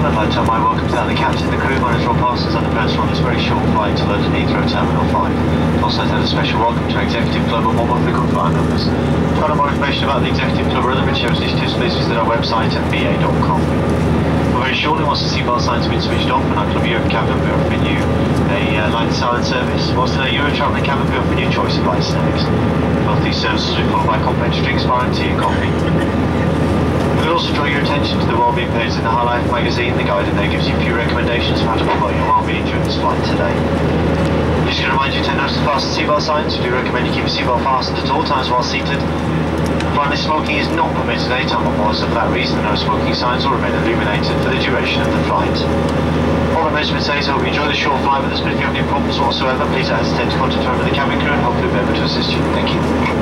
I'd like to have my welcome to the captain, the crew, my name is Rob Parsons, and the person on this very short flight to London Heathrow Terminal 5. Also, I'd like to a special welcome to our Executive Club and one more frequent flyer members. To find out more information about the Executive Club or other materials initiatives, please visit our website at ba.com. Very shortly, once the seatbelt signs have been switched off and our Club Europe cabin, we're offering you a light and silent service. Whilst in our Euro travelling cabin, we're offering you a choice of light snacks. Both these services will be followed by complimentary drinks, bar and tea and coffee. We'll also draw your attention to the wellbeing page in the High Life magazine. The guide in there gives you a few recommendations for how to promote your wellbeing during this flight today. Just going to remind you to notice the fasten seatbelt signs. We do recommend you keep your seatbelt fastened at all times while seated. Finally, smoking is not permitted at any time on board, so for that reason, no smoking signs will remain illuminated for the duration of the flight. All that most of say is I hope you enjoy the short flight with us, but if you have any problems whatsoever, please don't hesitate to contact one of the cabin crew and hopefully we'll be able to assist you. Thank you.